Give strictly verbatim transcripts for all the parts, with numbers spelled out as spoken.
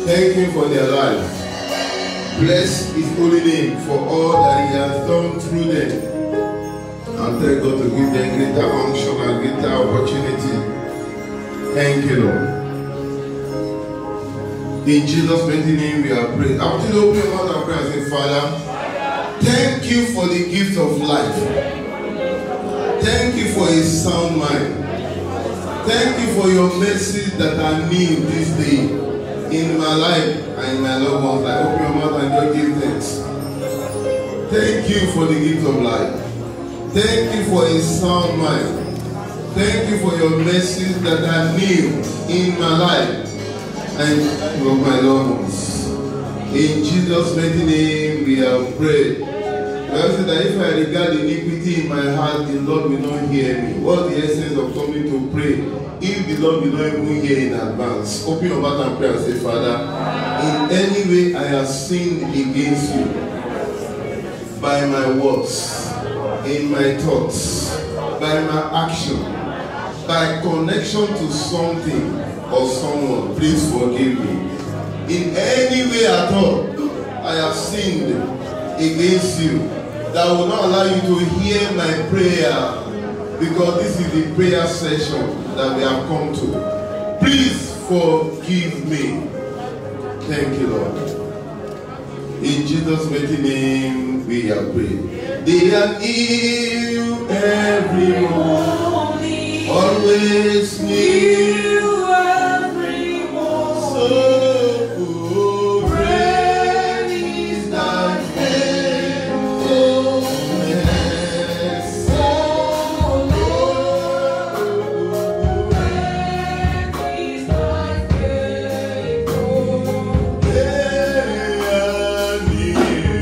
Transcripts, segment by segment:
Thank Him for their lives. Bless His holy name for all that He has done through them. And thank God to give them greater unction and greater opportunity. Thank you, Lord. In Jesus' mighty name we are praying. I want you to open your mouth and pray and say, Father, thank you for the gift of life. Thank you for a sound mind. Thank you for your mercies that are new this day in my life and in my loved ones' life. Open your mouth and just give thanks. Thank you for the gift of life. Thank you for a sound mind. Thank you for your mercies that are new in my life and of my loved ones. In Jesus' mighty name we have prayed. The Bible says that if I regard iniquity in my heart, the Lord will not hear me. What's the essence of coming to pray if the Lord will not even hear in advance? Open your mouth and pray and say, Father, in any way I have sinned against you, by my words, in my thoughts, by my action, by connection to something or someone, please forgive me. In any way at all, I have sinned against you that will not allow you to hear my prayer, because this is the prayer session that we have come to. Please forgive me. Thank you, Lord. In Jesus' mighty name we have prayed. They are new every morning, always new every morning. So great is thy faithfulness, oh Lord. Great is thy faithfulness. They are new.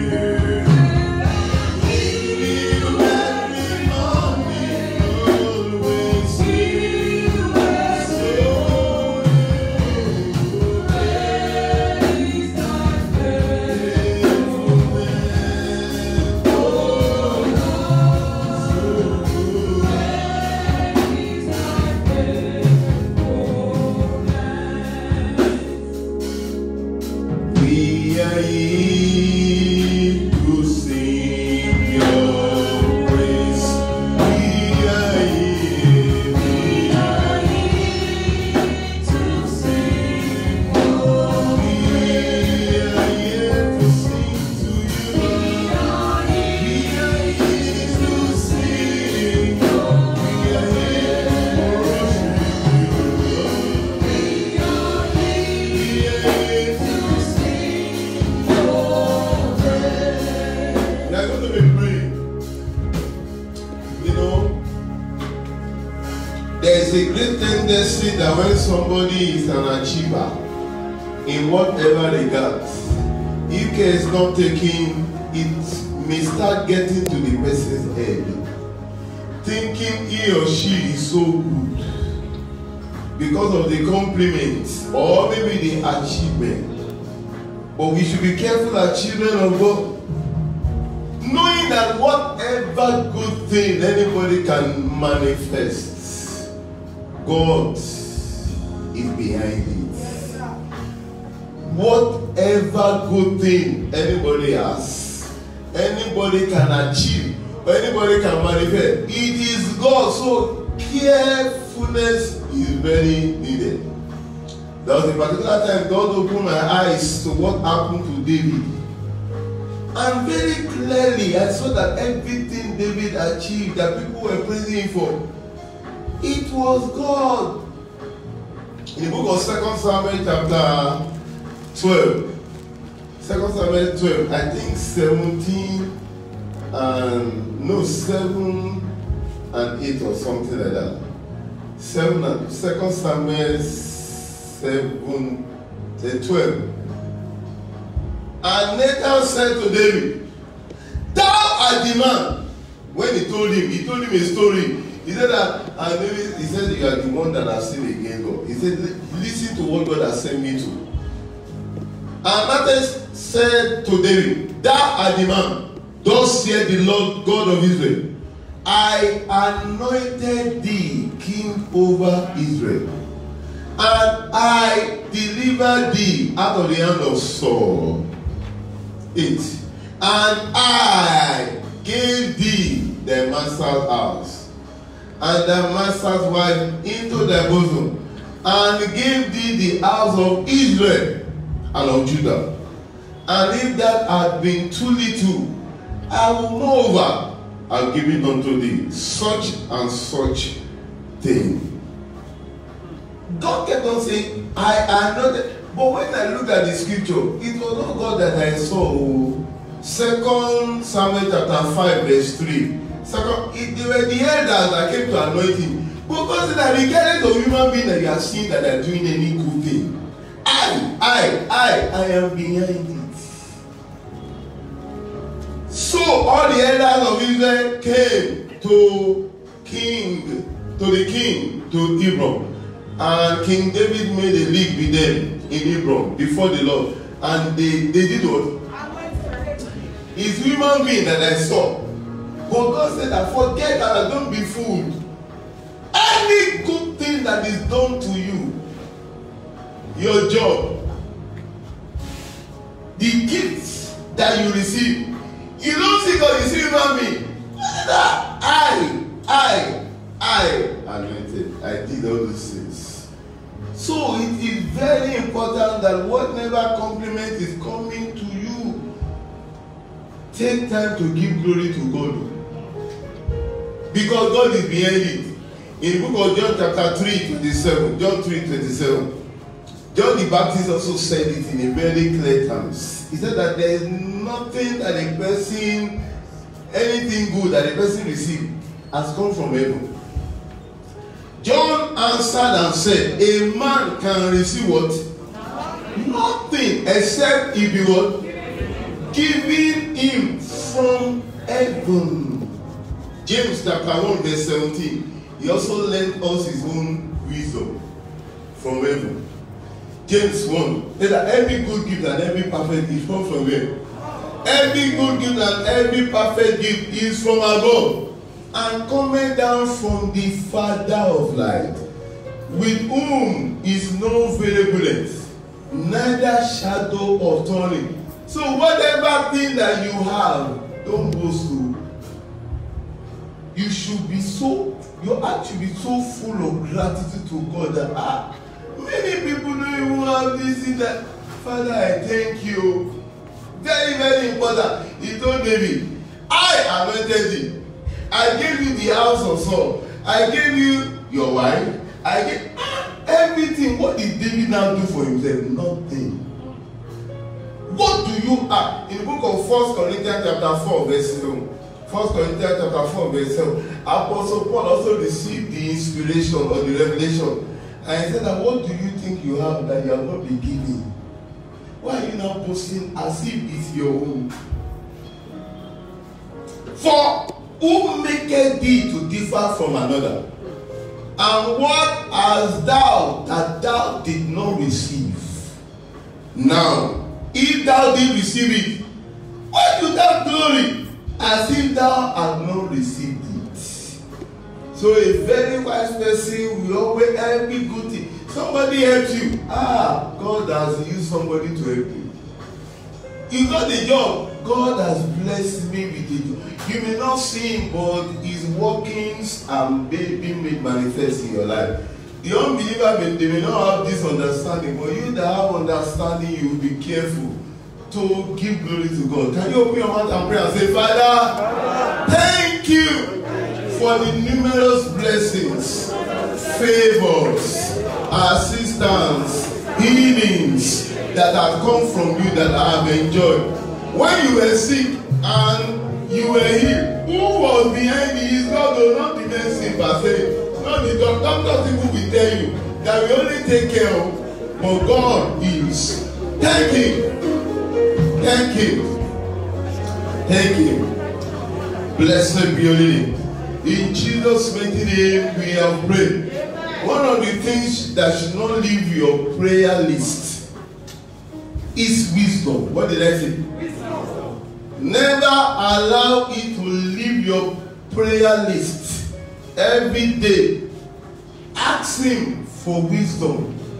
That when somebody is an achiever in whatever regards, if care is not taken, it may start getting to the person's head, thinking he or she is so good because of the compliments or maybe the achievement. But we should be careful as children of God, knowing that whatever good thing anybody can manifest, God is behind it. Whatever good thing anybody has, anybody can achieve, or anybody can manifest, it is God. So carefulness is very needed. There was a particular time God opened my eyes to what happened to David. And very clearly I saw that everything David achieved, that people were praising him for, it was God. In the book of Second Samuel chapter twelve, Second Samuel twelve, I think seventeen and no seven and eight or something like that. Seven and Second Samuel seven, twelve. And Nathan said to David, "Thou art the man." When he told him, he told him a story. He said that, and David, he said, "You are the one that has sinned against God." He said, "Listen to what God has sent me to." And Nathan said to David, "Thou art the man. Thus saith the Lord God of Israel, I anointed thee king over Israel. and I delivered thee out of the hand of Saul. Eight. And I gave thee the master's house, and the master's wife into thy bosom, and gave thee the house of Israel and of Judah. And if that had been too little, I will moreover have given unto thee such and such thing. God kept on saying, I am not. But when I looked at the scripture, it was not God that I saw. Second Samuel chapter five verse three. Second, it, they were the elders that came to anoint him. Because that regardless of human being that you are seeing that are doing any good thing, I, I, I, I am behind it. So all the elders of Israel came to King, to the king, to Hebron. And King David made a league with them in Hebron before the Lord. And they, they did what? It's human being that I saw. But God said that forget that, don't be fooled. Any good thing that is done to you, your job, the gifts that you receive, you don't see God, you see human being. I, I, I anointed. I did all these things. So it is very important that whatever compliment is coming to you, take time to give glory to God. Because God is behind it. In the book of John chapter three, twenty-seven, John three, twenty-seven, John the Baptist also said it in a very clear terms. He said that there is nothing that a person, anything good that a person received has come from heaven. John answered and said, a man can receive what? Nothing except if he was giving him from heaven. James chapter one verse seventeen. He also lent us his own wisdom from heaven. James one. That every good gift and every perfect gift comes from where? Every good gift and every perfect gift is from above, and coming down from the Father of light, with whom is no variableness, neither shadow of turning. So whatever thing that you have, don't boast to. You should be so, your heart should be so full of gratitude to God that ah, many people don't even have this in that. Father, I thank you. Very, very important. He told David, I anointed thee. I gave you the house of Saul. I gave you your wife. I gave ah, everything. What did David now do for himself? Nothing. What do you have? In the book of First Corinthians chapter four, verse seven. First Corinthians chapter four, verse seven. Apostle Paul also received the inspiration or the revelation. And he said that what do you think you have that you have not been given? Why are you now boasting as if it's your own? For who maketh thee to differ from another? And what hast thou that thou did not receive? Now, if thou did receive it, why do thou glory as if thou had not received it? So a very wise person will always every good thing. Somebody helps you. Ah, God has used somebody to help you. You got the job. God has blessed me with the job. You may not see him, but his workings are being made manifest in your life. The unbeliever may, they may not have this understanding, but you that have understanding, you will be careful to give glory to God. Can you open your mouth and pray and say, Father, thank you for the numerous blessings, favors, assistance, healings that have come from you that I have enjoyed. When you were sick and you were healed, who was behind you is God, will not the medicine per se. Not the doctor, doctor people will tell you that we only take care of, but God is. Thank him. Thank him. Thank him. Blessed be your name. In Jesus' mighty name we have prayed. One of the things that should not leave your prayer list is wisdom. What did I say? Wisdom. Never allow it to leave your prayer list. Every day, ask him for wisdom.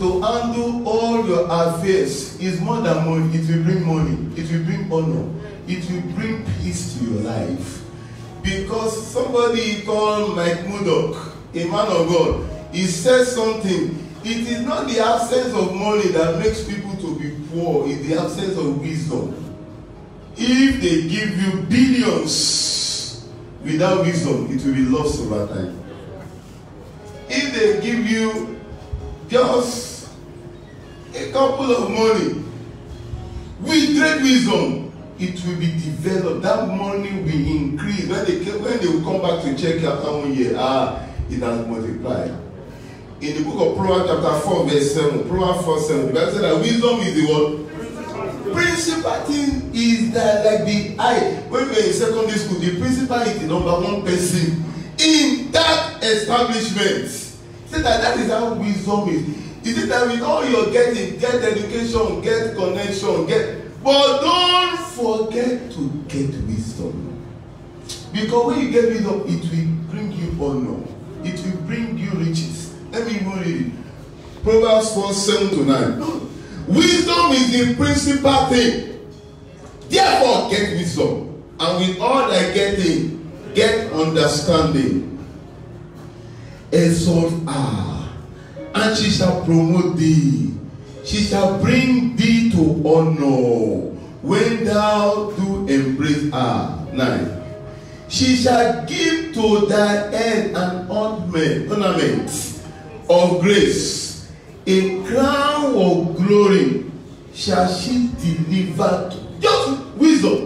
to handle all your affairs is more than money. It will bring money. It will bring honor. It will bring peace to your life. Because somebody called Mike Murdoch, a man of God, he said something. It is not the absence of money that makes people to be poor. It's the absence of wisdom. If they give you billions without wisdom, it will be lost over time. If they give you just a couple of money with great wisdom, it will be developed. That money will increase. When they when they will come back to check after one year, ah, it has multiplied. In the book of Proverbs chapter four, verse seven, Proverbs four seven, the Bible says that wisdom is the what? Principal thing is that like the eye. When we were in secondary school, the principal is the number one person in that establishment. Say that that is how wisdom is. Is it that with all your getting, get education, get connection, get, but don't forget to get wisdom. Because when you get wisdom, it will bring you honor. It will bring you riches. Let me even read it. Proverbs four, seven to nine. Wisdom is the principal thing. Therefore, get wisdom. And with all thy getting, get understanding. Exalt her, and she shall promote thee. She shall bring thee to honor when thou do embrace her. Nine. She shall give to thy head an ornament, ornament of grace, a crown of glory shall she deliver to. Just wisdom.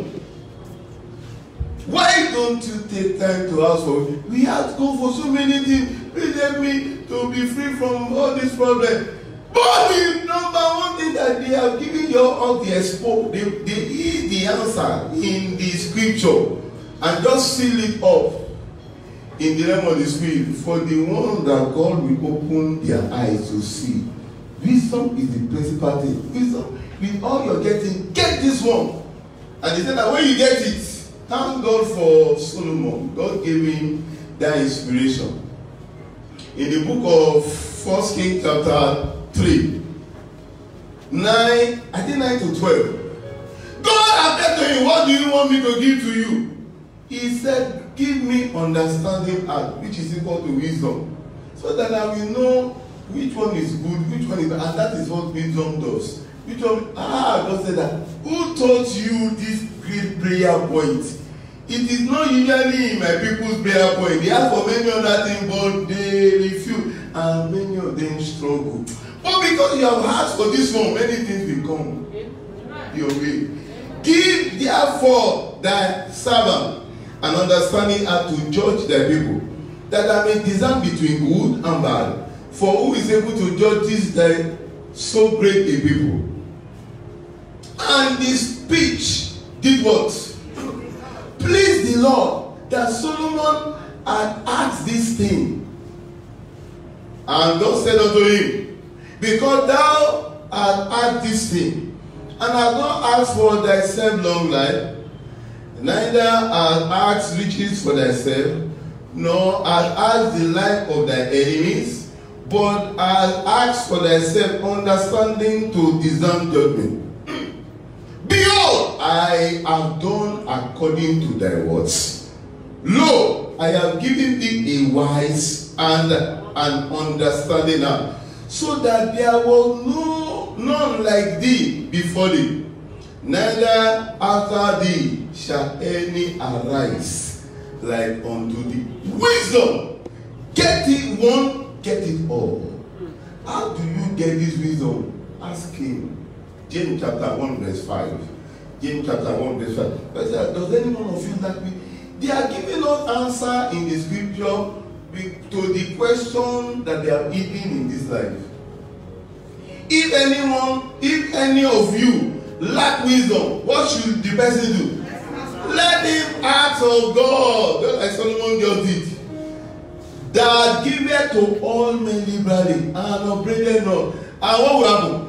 Why don't you take time to ask for it? We have to go for so many things. Please help me to be free from all these problems. But the number one thing that they have given you all the expo, they, they hear the answer in the scripture and just seal it up in the realm of the spirit for the one that God will open their eyes to see. Wisdom is the principal thing. Wisdom, with all you're getting, get this one. And he said that when you get it, thank God for Solomon. God gave him that inspiration. In the book of First Kings chapter three, nine, I think nine to twelve. God appeared to him, what do you want me to give to you? He said, give me understanding heart, which is equal to wisdom, so that I will know which one is good, which one is bad. And that is what wisdom does. Which one? Ah, God said that. Who taught you this great prayer point? It is not usually in my people's prayer point. They ask for many other things, but they refuse. And many of them struggle. But because you have asked for this one, many things will come your way. Give therefore thy servant an understanding how to judge thy people, that I may discern between good and bad. For who is able to judge this thy so great a people? And this speech did what? Please the Lord, that Solomon had asked this thing. And God said unto him, because thou hast asked this thing, and hast not asked for thyself long life, neither hast asked riches for thyself, nor hast asked the life of thy enemies, but hast asked for thyself understanding to discern judgment. Behold, I have done according to thy words. Lo, I have given thee a wise and an understanding heart, so that there was no none like thee before thee, neither after thee shall any arise like unto thee. Wisdom, get it one, get it all. How do you get this wisdom? Ask him. James chapter one verse five. James chapter one verse five. Does anyone of you that we? They are giving us answer in the scripture to the question that they are eating in this life. If anyone, if any of you lack wisdom, what should the person do? Let him ask of God, just like Solomon just did. That giveth to all men liberally and upbraideth not. And what will happen?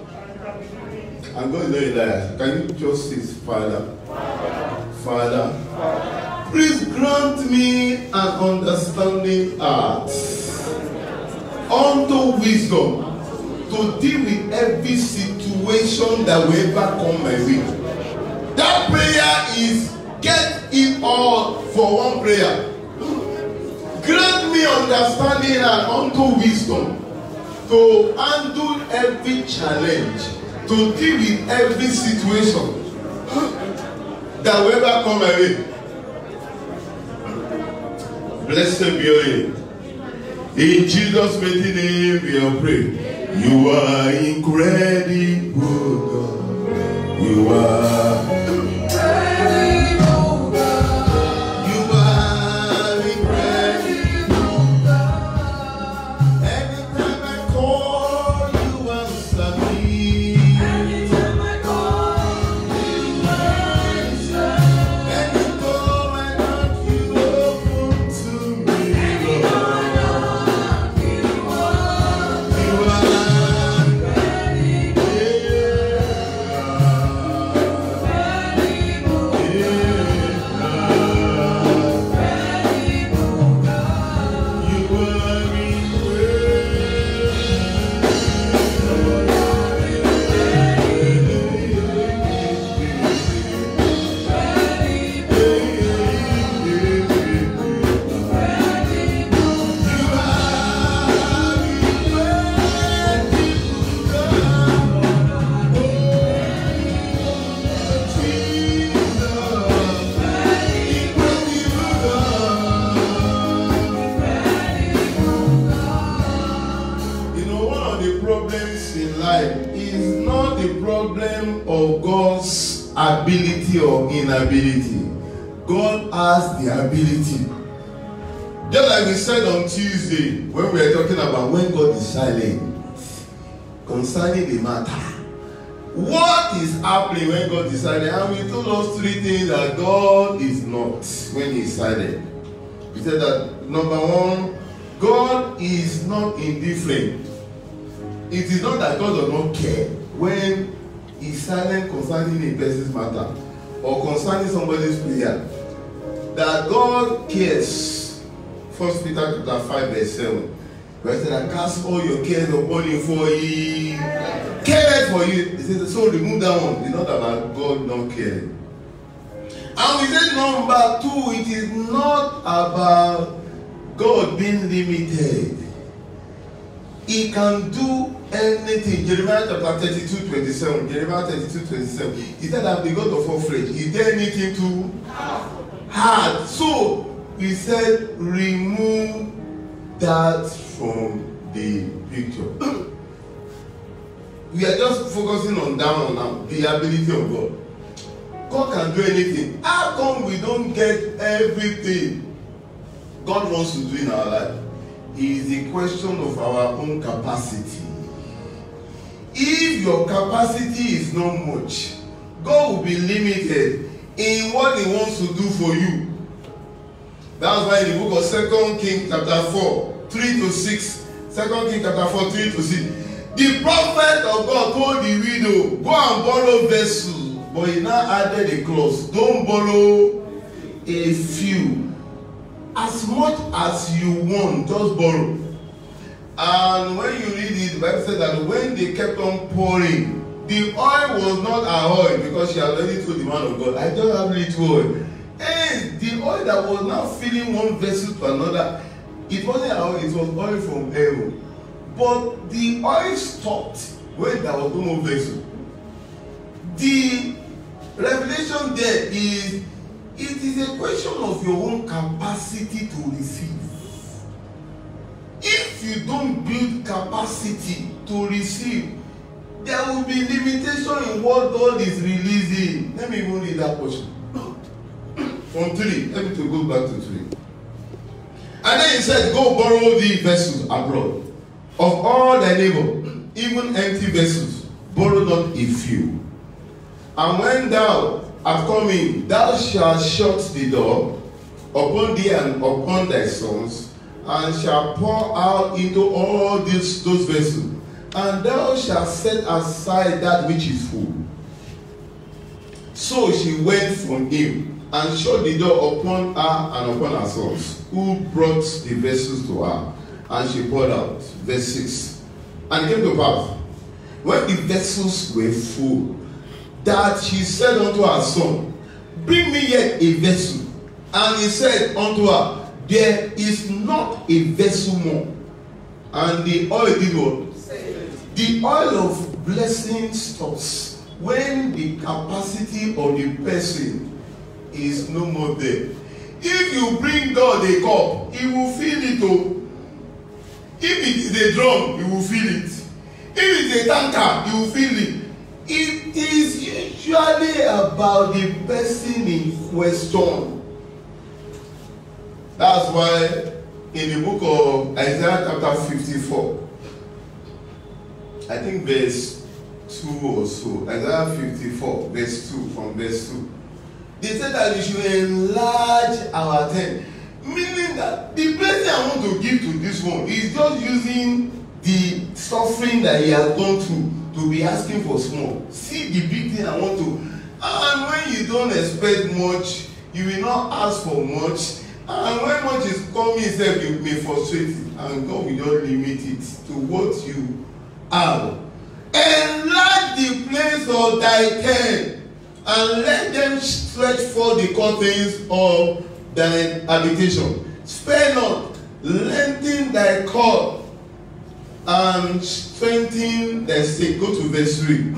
I'm going to Elias. Can you just say, Father, Father, Father, please grant me an understanding heart unto wisdom to deal with every situation that will ever come my way. That prayer is get it all for one prayer. Grant me understanding and unto wisdom to handle every challenge, to deal with every situation that will ever come my way. Blessed be your name. In Jesus' mighty name we are praying. You are incredible, God. You are incredible, God. You are incredible, God. Anytime I call, you answer me. Anytime I call, you answer. Any door I knock, you open to me. Any door I knock, you open. You are incredible, of God's ability or inability. God has the ability. Just like we said on Tuesday when we were talking about when God is silent concerning the matter. What is happening when God is silent? And we told us three things that God is not when He is silent. We said that number one, God is not indifferent. It is not that God does not care when He is silent concerning a person's matter or concerning somebody's prayer. That God cares. First Peter chapter five verse seven. Where it said, cast all your cares upon Him, for He cares for you. He says, so remove that one. It's not about God not caring. And we said number two, it is not about God being limited. He can do anything. Jeremiah chapter thirty-two, twenty-seven. Jeremiah thirty-two, twenty-seven. He said, I'm the God of all flesh. Is there anything too hard? So we said, remove that from the picture. We are just focusing on that one now, the ability of God. God can do anything. How come we don't get everything God wants to do in our life? It is a question of our own capacity. If your capacity is not much, God will be limited in what He wants to do for you. That's why in the book of Second Kings chapter four, three to six, Second Kings chapter four, three to six, the prophet of God told the widow, go and borrow vessels, but he now added a clause, don't borrow a few. As much as you want, just borrow. And when you read it, the Bible said that when they kept on pouring, the oil was not her oil, because she had already told the man of God, I don't have little oil. And the oil that was now filling one vessel to another, it wasn't oil, it was oil from heaven. But the oil stopped when there was no more vessel. The revelation there is, it is a question of your own capacity to receive. If you don't build capacity to receive, there will be limitation in what God is releasing. Let me even read that portion. From three, let me to go back to three. And then he said, go borrow the vessels abroad of all thy neighbor, even empty vessels, borrow not a few. And when thou art come in, thou shalt shut the door upon thee and upon thy sons, and shalt pour out into all these those vessels, and thou shalt set aside that which is full. So she went from him, and shut the door upon her and upon her sons, who brought the vessels to her, and she poured out. Verse six. And it came to pass, when the vessels were full, that she said unto her son, bring me yet a vessel. And he said unto her, there is not a vessel more. And the oil did what? The oil of blessing stops when the capacity of the person is no more there. If you bring God a cup, he will fill it up. If it is a drum, he will fill it. If it's a tanker, he will fill it. It is usually about the person in question. That's why in the book of Isaiah chapter fifty-four, I think verse two or so, Isaiah fifty-four, verse two, from verse two, they said that we should enlarge our tent. Meaning that the blessing I want to give to this one is just using the suffering that he has gone through to be asking for small. See the big thing I want to. And when you don't expect much, you will not ask for much. And when much is coming, itself, you may frustrate it. And God will not limit it to what you have. Enlarge the place of thy tent, and let them stretch forth the curtains of thy habitation. Spare not, lengthen thy cord, and strengthen thy stake. Go to verse three.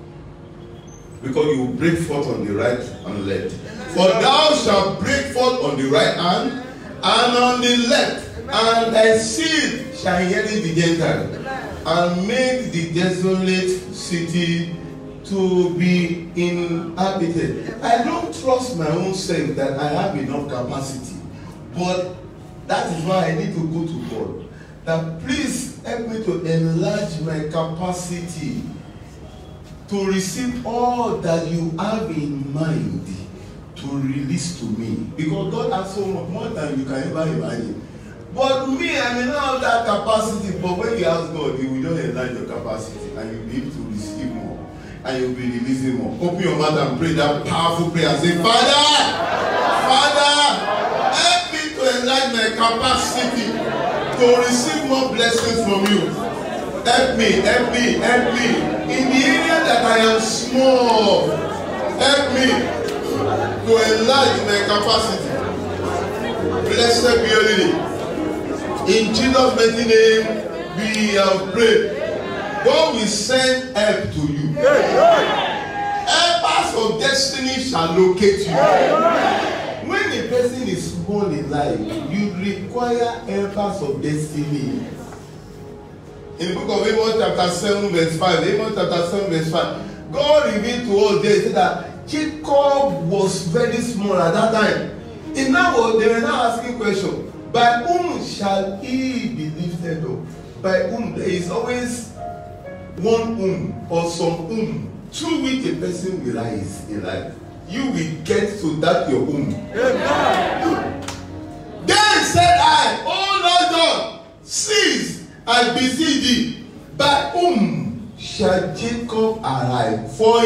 Because you will break forth on the right and left. For thou shalt break forth on the right hand and on the left, and thy seed shall inherit the Gentile, and make the desolate city to be inhabited. I don't trust my own self that I have enough capacity, but that is why I need to go to God. That please help me to enlarge my capacity to receive all that you have in mind to release to me. Because God has so much more than you can ever imagine. But me, I may not have that capacity, but when you ask God, He will just enlarge your capacity and you'll be able to receive more. And you'll be releasing more. Open your mouth and pray that powerful prayer. Say, Father, Father, help me to enlarge my capacity to receive more blessings from you. Help me, help me, help me. In the area that I am small, help me to enlarge my capacity. Blessed be your name. In Jesus' mighty name, we have prayed. God will send help to you. Helpers of destiny shall locate you. When a person is small in life, you require helpers of destiny. In the book of Amos chapter seven verse five, Amos chapter seven verse five, God revealed to us there, he said that Jacob was very small at that time. And now they were now asking questions. By whom shall he be lifted up? By whom? There is always one whom or some whom through which a person will rise in life. You will get to that your whom. Amen. Then said I, O Lord God, cease, I beseech thee, by whom shall Jacob arise? For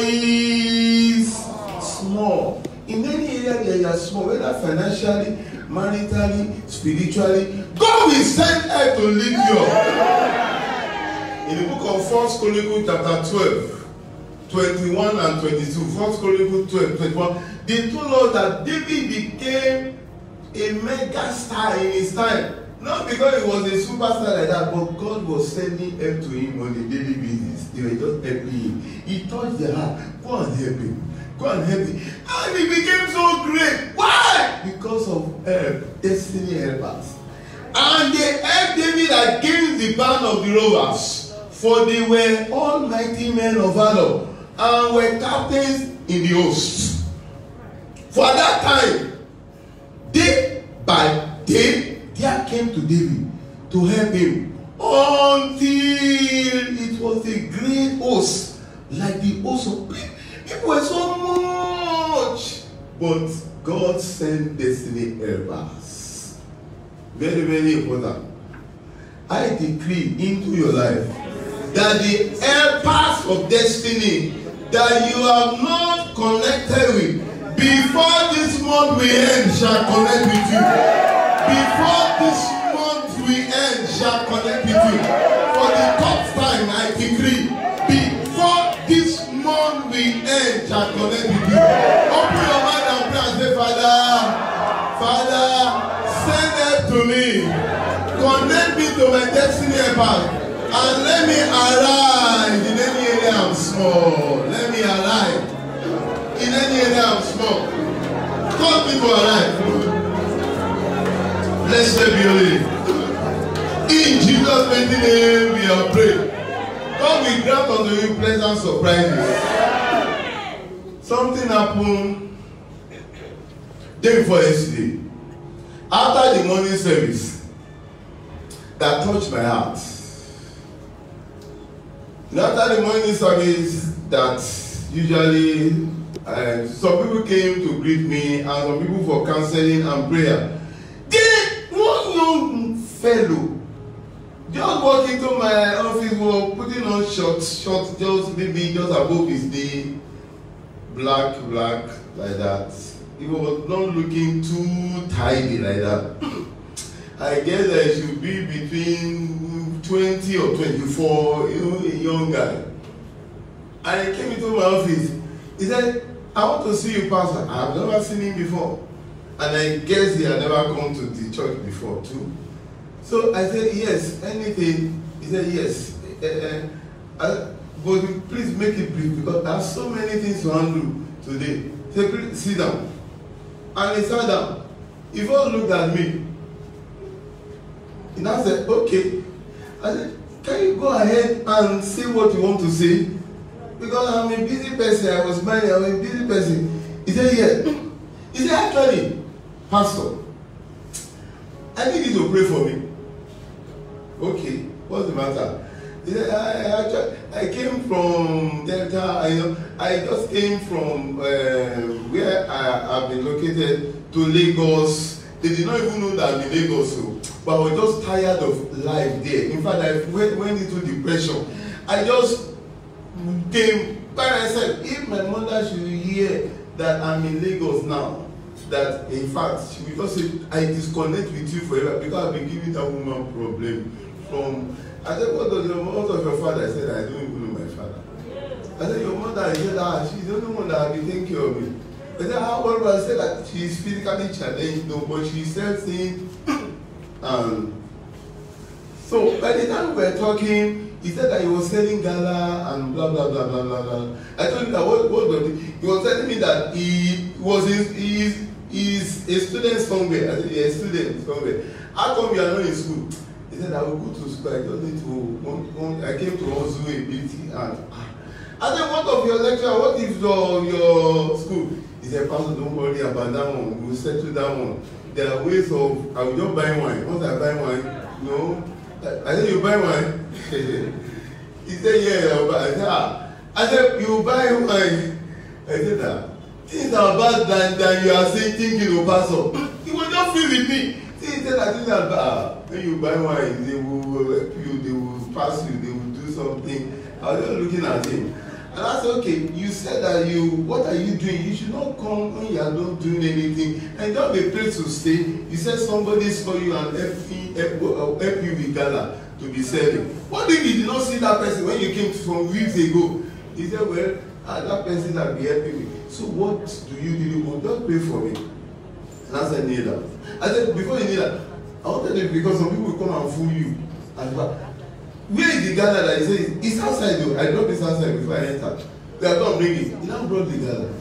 he is small. In any area where you are small, whether financially, maritally, spiritually, God will send help to lift you up. In the book of First Chronicles chapter twelve, twenty-one and twenty-two, First Chronicles twelve, twenty-one, they told us that David became a mega star in his time. Not because he was a superstar like that, but God was sending help to him on a daily basis. They were just helping him. He touched their heart. Go and help him. Go and help him. And he became so great. Why? Because of help, destiny helpers. And they helped David against the band of the rovers. For they were almighty men of valor and were captains in the host. For at that time, day by day, there came to David to help him until it was a great host, like the host of people. People were so much, but God sent destiny helpers. Very, very important. I decree into your life that the helpers of destiny that you have not connected with before this month we end shall connect with you. Before this month we end shall connect with you. For the third time, Send them to me. Connect me to my destiny path. And let me arrive in any area I'm small. Let me arrive in any area I'm small. Cause me to arrive. Blessed be your name. In Jesus' mighty name we are praying. God will grant unto you pleasant surprises. Something happened day before yesterday. After the morning service, that touched my heart. And after the morning service, that usually uh, some people came to greet me and some people for counseling and prayer. Then one young fellow just walked into my office, was putting on shorts, shorts just maybe just above his knee, black, black like that. He was not looking too tidy like that. I guess I should be between twenty or twenty-four, you know, a young guy. And he came into my office. He said, I want to see you, Pastor. I have never seen him before. And I guess he had never come to the church before too. So I said, yes, anything. He said, yes. Uh, uh, but please make it brief because I have so many things to handle today. He said, please sit down. And he sat down. He first looked at me. He now said, okay. I said, can you go ahead and say what you want to say? Because I'm a busy person. I was married. I'm a busy person. He said, yeah. He said, actually, Pastor, I need you to pray for me. Okay, what's the matter? He said, I, actually, I came from Delta. I know. I just came from uh, where I have been located to Lagos. They did not even know that I'm in Lagos. So, but I was just tired of life there. In fact, I went, went into depression. I just came by myself. If my mother should hear that I'm in Lagos now, that in fact, she will just say, I disconnect with you forever because I've been giving that woman problem from. I said, what does your, what of your father? I said, I don't even know my father. I said, your mother, I said, ah, she's the only one that will be taking care of me. I said, how well, I said that she is physically challenged, no, but she sells things. Um, so by the time we were talking, he said that he was selling gala and blah blah blah blah blah blah. I told him that what what was it? He was telling me that he was in, he is is a student somewhere. I said, yeah, a student somewhere. How come you are not in school? He said, I will go to school. I just need to. One, one, I came to also a bit and I said, what of your lecture? What if your your school? He said, Pastor, don't worry about that one. We will settle that one. There are ways of, I will just buy wine. Once I buy wine, no. I said, you buy wine? He said, yeah, I'll buy. I said, ah. I said, you buy wine? I said, ah. Things are bad than, than you are saying, thinking of Pastor. He was just feel with me. See, he said, I think that bad. When you buy wine, they will help you, they will pass you, they will do something. I was just looking at him. And I said, okay, you said that you, what are you doing? You should not come when you are not doing anything. And don't be place to stay. You said somebody saw you and help, me, help, help you with gala to be selling. What if you did not see that person when you came some weeks ago? He said, well, ah, that person that be helping me. So what do you do? You just pray for me. And I said, kneel down. I said, before you kneel down, I wanted to, because some people will come and fool you. And where is the Ghana that he says? It's outside though. I dropped this outside before I entered. They are going to bring it. He now brought the Ghana.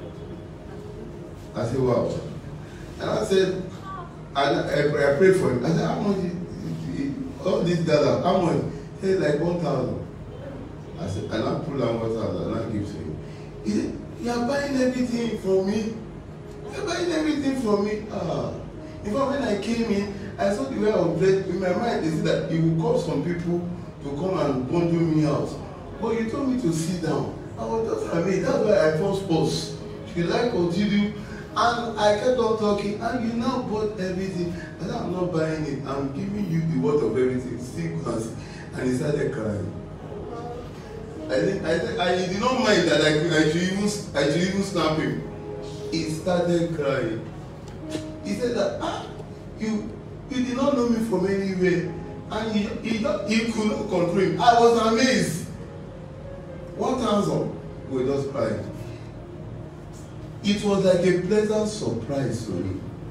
I said, wow. And I said, and I, I prayed for him. I said, how much is, is, all this Ghana? How much? He said, like one thousand. I said, and I pull out one thousand and I give to him. He said, you are buying everything from me. You are buying everything from me. Ah. In fact, when I came in, I saw the way I was dressed. In my mind, they said that it will call some people to come and bundle me out. But you told me to sit down. I was just amazed. That's why I first paused. She like continue. And I kept on talking. And you now bought everything. I said, I'm not buying it. I'm giving you the worth of everything. Sequence. And he started crying. I think I think I did not mind that I, I should even I should even snap him. He started crying. He said that ah, you you did not know me from anywhere, and he he, he could not control him. I was amazed. One thousand we were just crying. It was like a pleasant surprise for me.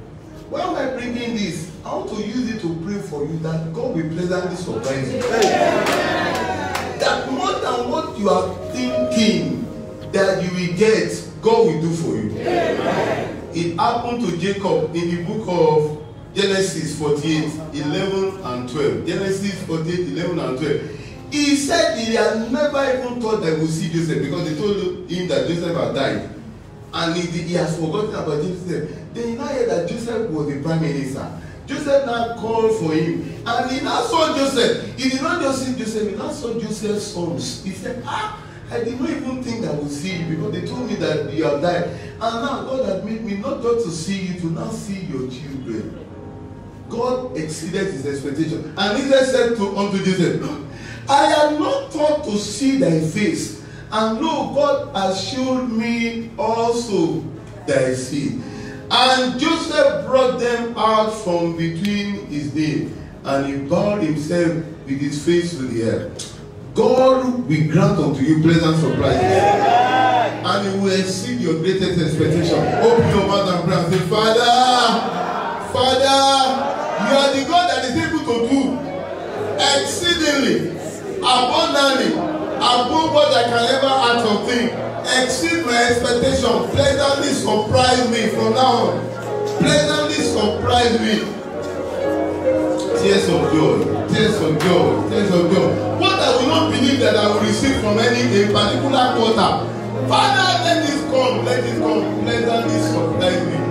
why am I bringing this? I want to use it to pray for you that God will pleasantly surprise you. That more than what you are thinking that you will get, God will do for you. It happened to Jacob in the book of Genesis forty-eight, eleven and twelve. Genesis forty-eight, eleven and twelve. He said he had never even thought that he would see Joseph because they told him that Joseph had died. And he, he has forgotten about Joseph. Then he now heard that Joseph was the prime minister. Joseph now called for him. And he now saw Joseph. He did not just see Joseph, he now saw Joseph's sons. He said, ah, I did not even think I would see you because they told me that you have died. And now God had made me not just to see you, to now see your children. God exceeded his expectation. And Israel said to unto Joseph, I had not thought to see thy face, and lo, God has showed me also thy seed. And Joseph brought them out from between his knees, and he bowed himself with his face to the earth. God will grant unto you pleasant surprises, and he will exceed your greatest expectation. Open your mouth and pray and say, Father, Father, you are the God that is able to do exceedingly, abundantly, above what I can ever ask or think. Exceed my expectation. Pleasantly surprise me from now on. Pleasantly surprise me. Tears of joy, tears of joy, tears of joy. What I will not believe that I will receive from any a particular quarter. Father, let this come, let it come. Pleasantly surprise me.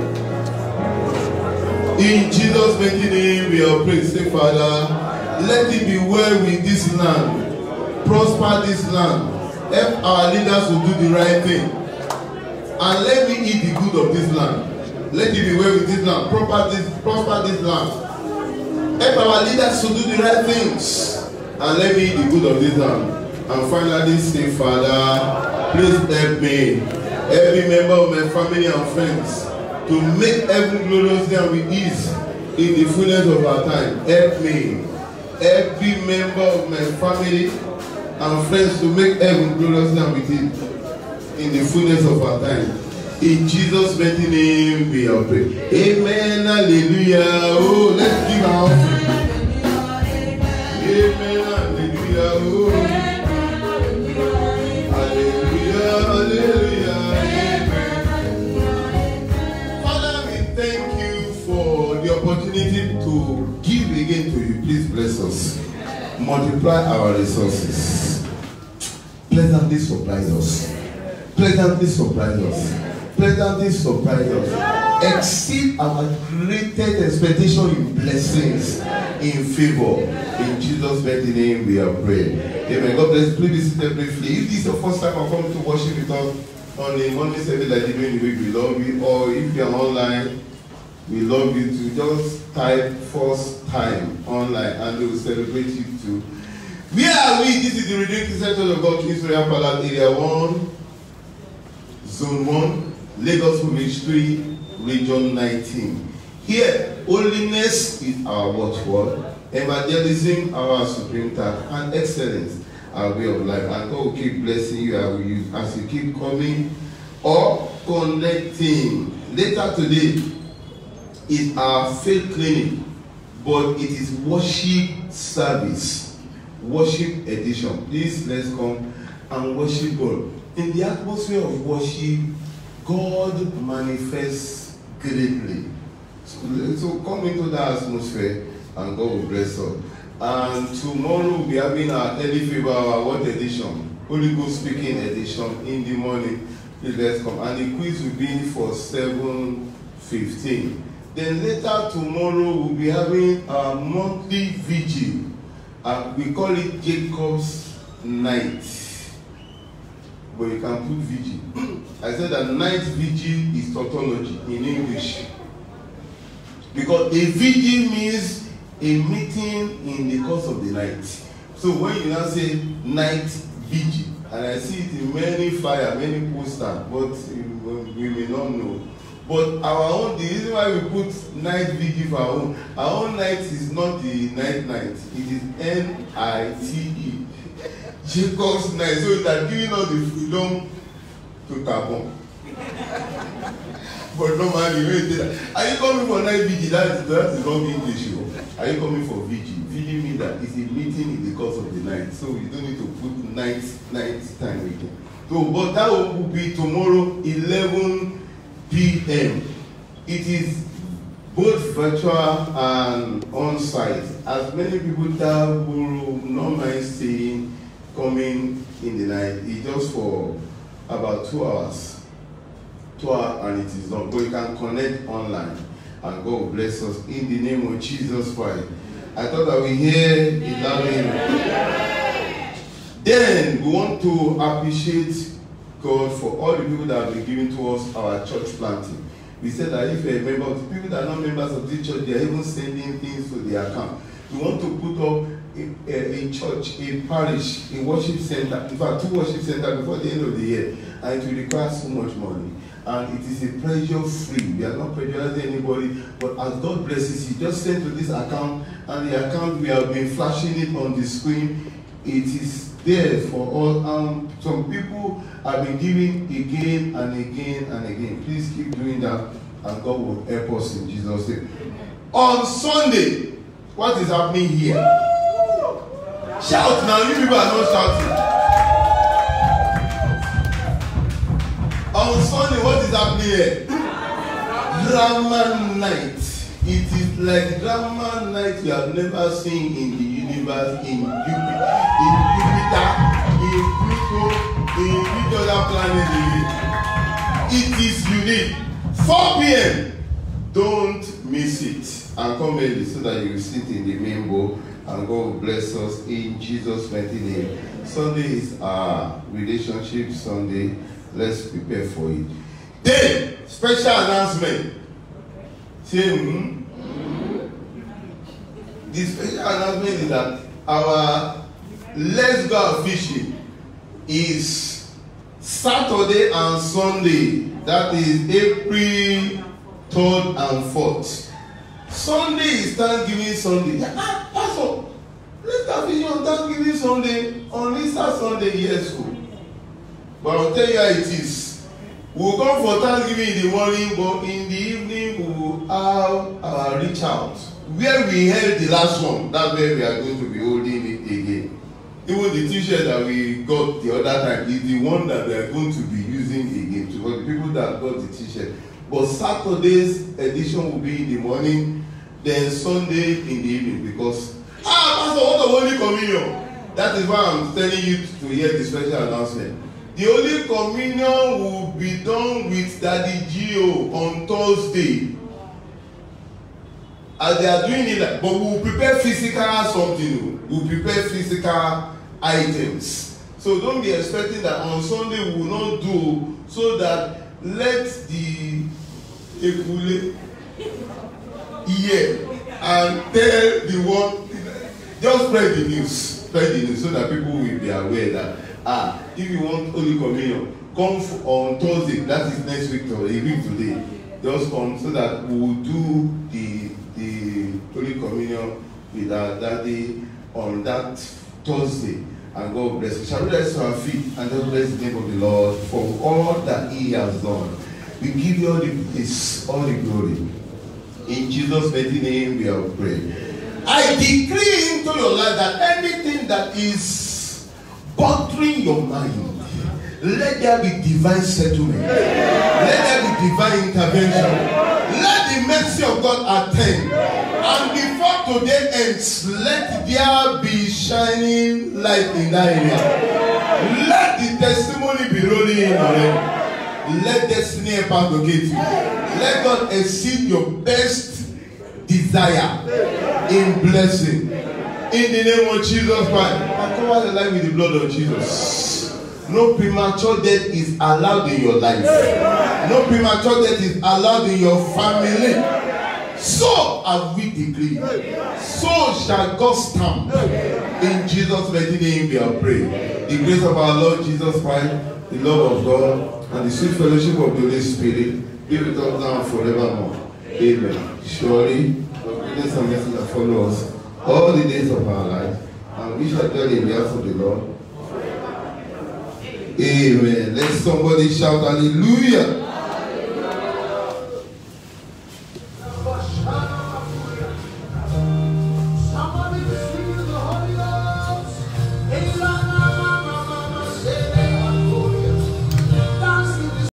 In Jesus' mighty name we are praying. Say, Father, let it be well with this land. Prosper this land. Help our leaders to do the right thing. And let me eat the good of this land. Let it be well with this land. Prosper this, prosper this land. Help our leaders to do the right things. And let me eat the good of this land. And finally say, Father, please help me. Every member of my family and friends to make every glorious day with ease in the fullness of our time. Help me. Every member of my family and friends to make heaven glorious now with it in the fullness of our time. In Jesus' mighty name we are praying. Amen. Hallelujah. Oh, let's give our offering. Amen. Hallelujah. Oh. Hallelujah. Hallelujah. Amen. Father, we thank you for the opportunity to give again to you. Please bless us. Multiply our resources. Pleasantly surprise us. Pleasantly surprise us. Pleasantly surprise us. Exceed our greatest expectation in blessings, in favor. In Jesus' mighty name we are praying. Amen. God bless. Please be seated briefly. If this is the first time I come to worship with us on a Monday service like the during the week, we love you. Or if you are online, we love you to just type first time online and we will celebrate you too. Where are we? This is the Redeemed Center of God, Israel Palace, Area one, Zone one, Lagos Village three, Region nineteen. Here, holiness is our watchword, evangelism our supreme task, and excellence our way of life. And God will keep blessing you as you keep coming or connecting. Later today is our faith clinic, but it is worship service. Worship edition. Please let's come and worship God. In the atmosphere of worship, God manifests greatly. So, so come into that atmosphere and God will bless us. And tomorrow we'll be having our early favor, our what edition? Holy Ghost speaking edition in the morning. Please let's come. And the quiz will be for seven fifteen. Then later tomorrow we'll be having our monthly vigil. Uh, we call it Jacob's night, but you can put vigil. I said that night vigil is tautology in English, because a vigil means a meeting in the course of the night. So when you now say night vigil, and I see it in many flyers, many posters, but we may not know. But our own, the reason why we put night vigil for our own, our own night is not the night night. It is N I T E. Jacob's night. So it has given us the freedom to tap on. But normally, when you say that, are you coming for night vigil? That is, that is wrong English. Are you coming for vigil? Vigil means that it's a meeting in the course of the night. So you don't need to put night, night time again. So, but that will be tomorrow, eleven p m It is both virtual and on-site. As many people that will not mind staying, coming in the night, it's just for about two hours. Two hours and it is done. But you can connect online and God will bless us in the name of Jesus Christ. I thought that we hear the loud amen. Then we want to appreciate God for all the people that have been giving to us our church planting. We said that if you're a member of the people that are not members of this church, they are even sending things to their account. We want to put up a, a, a church, a parish, a worship center, in fact, two worship centers before the end of the year, and it will require so much money. And it is a pressure free. We are not pressurizing anybody, but as God blesses you, just send to this account, and the account we have been flashing it on the screen. It is there for all. Um, some people have been giving again and again and again. Please keep doing that, and God will help us in Jesus' name. On Sunday, what is happening here? Shout now, you people are not shouting. On Sunday, what is happening here? Drama night. It is like drama night you have never seen in the universe, in Jupiter, in Jupiter, in Pluto, in which other planet it is. It is unique. four p m Don't miss it. And come early so that you will sit in the main bowl and God will bless us in Jesus' mighty name. Sunday is our relationship Sunday. Let's prepare for it. Then, special announcement. Say, hmm? The special announcement is that our Let's Go Fishing is Saturday and Sunday. That is April third and fourth. Sunday is Thanksgiving Sunday. Ah, Pastor, let's go fishing on Thanksgiving Sunday, on Easter Sunday, yes. But I'll tell you how it is. We'll come for Thanksgiving in the morning, but in the evening we will have our reach out. Where we held the last one, that's where we are going to be holding it again. Even the t-shirt that we got the other time is the one that we are going to be using again. For the people that got the t-shirt. But Saturday's edition will be in the morning, then Sunday in the evening. Because, ah, Pastor, what the Holy Communion? That is why I'm telling you to hear the special announcement. The Holy Communion will be done with Daddy Gio on Thursday. As they are doing it, but we will prepare physical something. We will prepare physical items. So don't be expecting that on Sunday we will not do, so that let the Ekule hear and tell the one. Just spread the news. Spread the news so that people will be aware that, ah, if you want Holy Communion, come on Thursday. That is next week or a week today. Just come so that we will do the the Holy Communion with our daddy on that Thursday. And God bless you. Shall we rise to our feet and just bless the name of the Lord for all that He has done? We give you all the praise, all the glory. In Jesus' mighty name we have prayed. I decree into your life that anything that is bothering your mind, let there be divine settlement. Let there be divine intervention. Let the mercy of God attend. And before today ends, let there be shining light in that area. Let the testimony be rolling in already. Let destiny help locate you. Let God exceed your best desire in blessing. In the name of Jesus Christ, I cover the life with the blood of Jesus. No premature death is allowed in your life. No premature death is allowed in your family. So have we decreed. So shall God stamp. In Jesus' mighty name we are praying. The grace of our Lord Jesus Christ, the love of God, and the sweet fellowship of the Holy Spirit be with us now and forevermore. Amen. Surely, the goodness and mercy that follow us all the days of our life, and we shall dwell in the house of the Lord. Amen. Let somebody shout hallelujah.